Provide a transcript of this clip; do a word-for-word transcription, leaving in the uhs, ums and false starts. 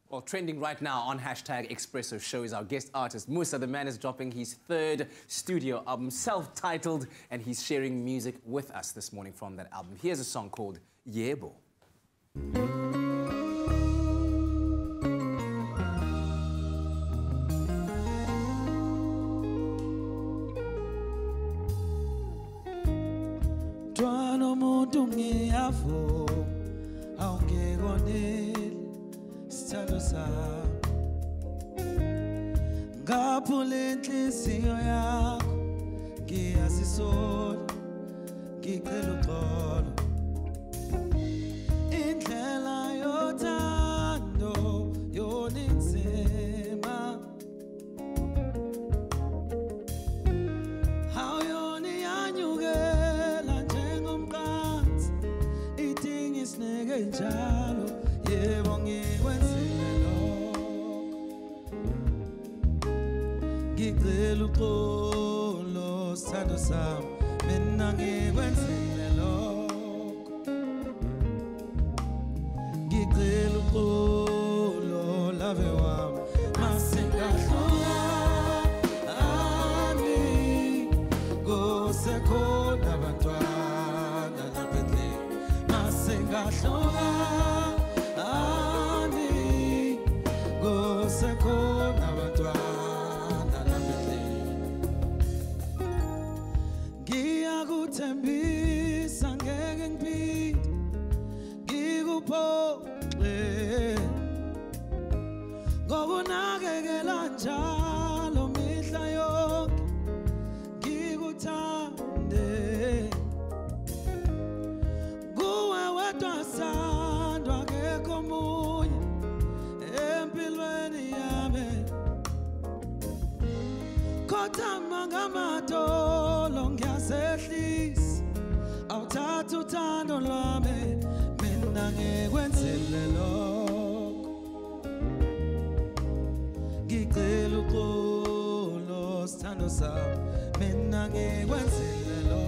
Well, trending right now on hashtag Expresso Show is our guest artist, Musa. The man is dropping his third studio album, self-titled, and he's sharing music with us this morning from that album. Here's a song called Yebo. Ngaphula inhliziyo yakho ngiyazisola ngicela uxolo indlela yothando yona inzima awuyona iyanyukela njengomqansi idinga isineke njalo yebo ngikwenzile ngicela uxolo sithando sami mina ngikwenzile lokho ngicela uxolo lave wami mase ngahlukani kusekhona abantwana lapha endlini mase ngahlukani kusekhona abantwana Tembisa ngeke ngiphinde ngikuphoxe ngokunakekela njalo mihla yonke ngikuthande kuwe wedwa sandwa akekho omunye empilweni yami khothama ngamadolo ngiyasehlisa awuthatha uthando lwami mina ngikwenzile lokho ngicela uxolo sithando sami mina ngikwenzile lokho